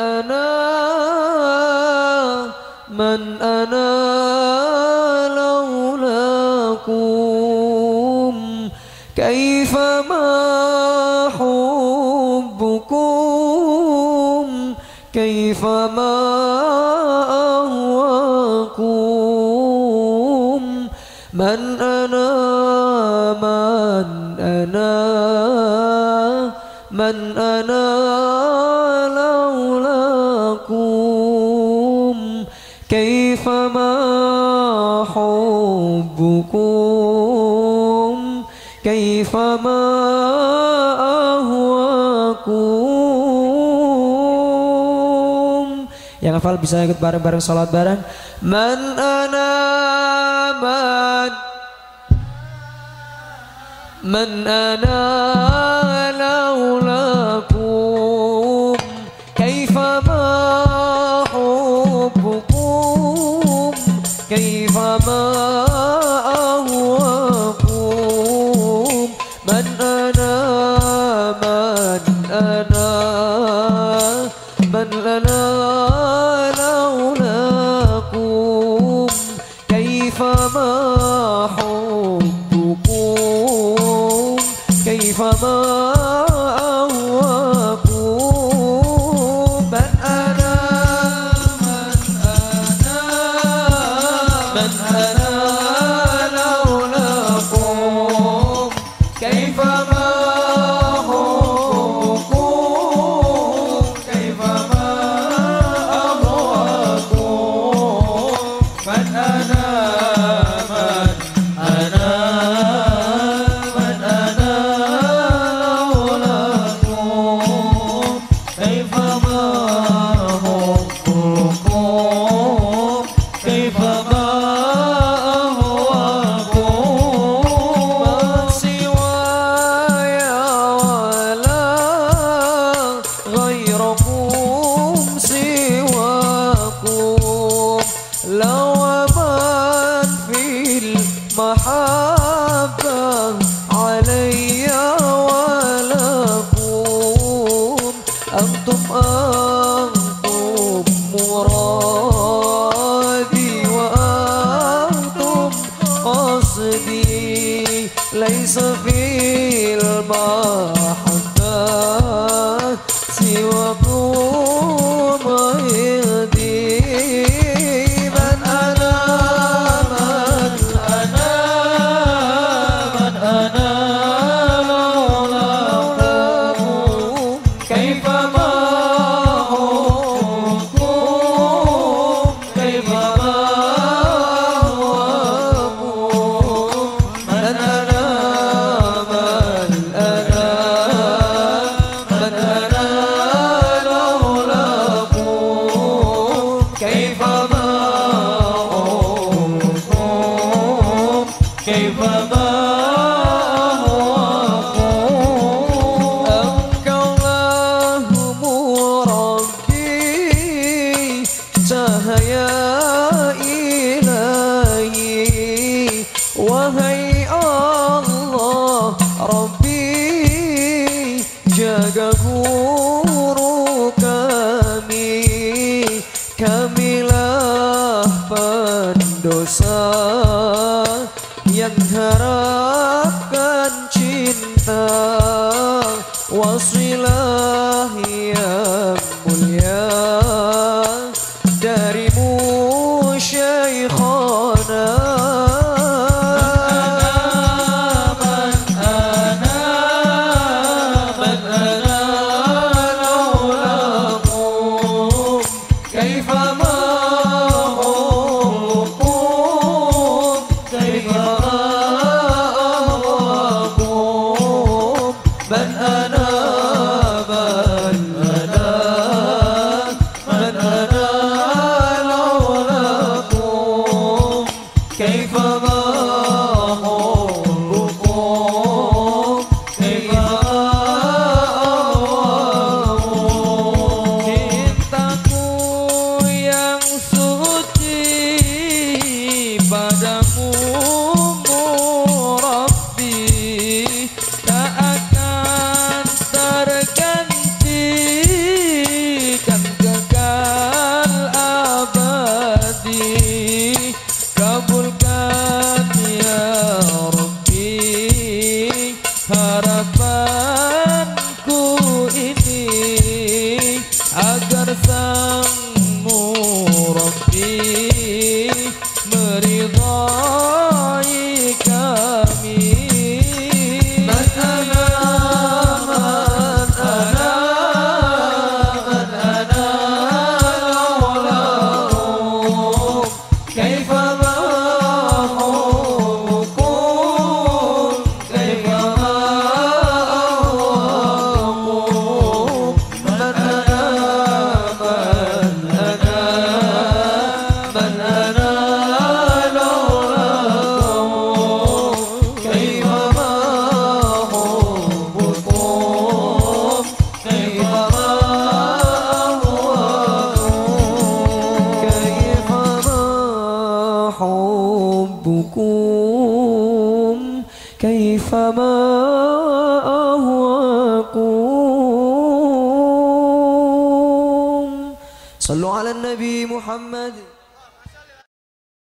أنا من أنا لولاكم كيفما حبكم كيفما أهواكم من أنا من أنا لولاكم كيفما حبكم كيفما أهواكم. Yang hafal bisa ikut bareng-bareng salat bareng. Man ana من أنا لولاكم كيفما حبكم كيفما أهواكم من أنا لولاكم كيفما حبكم كيفما أهواكم من أنا لولاكم كيفما حبكم كيفما أهواكم من أنا محبة علي ولكم أنتم مرادي وأنتم قصدي ليس في المحبة سواكم غيري من أنا wahai Allah Rabbi, jaga guru kami, kamilah pendosa yang harapkan cinta, wasilah yang mulia darimu Syekhana. ربكم كيفما أهواكم. صلوا على النبي محمد.